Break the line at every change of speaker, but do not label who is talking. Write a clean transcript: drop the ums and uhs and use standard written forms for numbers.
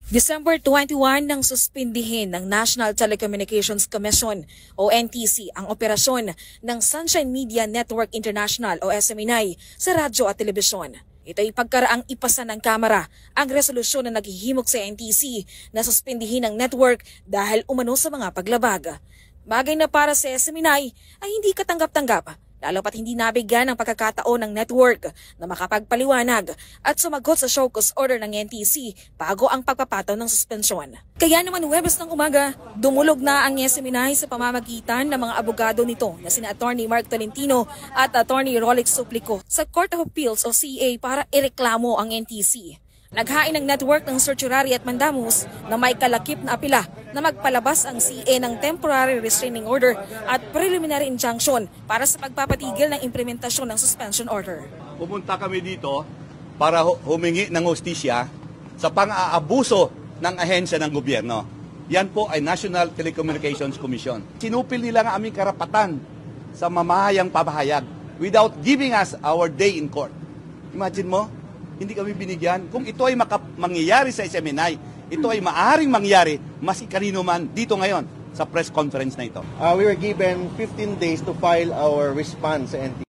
December 21 nang suspindihin ng National Telecommunications Commission o NTC ang operasyon ng Sunshine Media Network International o SMNI sa radyo at telebisyon. Ito ay pagkaraang ipasa ng Kamara ang resolusyon na naghihimok sa NTC na suspindihin ang network dahil umano sa mga paglabag. Bagay na para sa SMNI ay hindi katanggap-tanggap, lalo pat hindi nabigyan ng pagkakataon ng network na makapagpaliwanag at sumagot sa show cause order ng NTC bago ang pagpapataw ng suspensyon. Kaya naman Huwebes ng umaga, dumulog na ang SMNI sa pamamagitan ng mga abogado nito na sina Attorney Mark Tolentino at Attorney Rolex Suplico sa Court of Appeals o CA para ireklamo ang NTC. Naghain ng network ng certiorari at mandamus na may kalakip na apela na magpalabas ang CA ng temporary restraining order at preliminary injunction para sa pagpapatigil ng implementasyon ng suspension order.
Pumunta kami dito para humingi ng hustisya sa pang-aabuso ng ahensya ng gobyerno. Yan po ay National Telecommunications Commission. Sinupil nila ang aming karapatan sa mamahayang pabahayag without giving us our day in court. Imagine mo, hindi kami binigyan. Kung ito ay mangyayari sa SMNI, ito ay maaaring mangyari mas kanino man dito ngayon sa press conference na ito.
We were given 15 days to file our response sa NTC.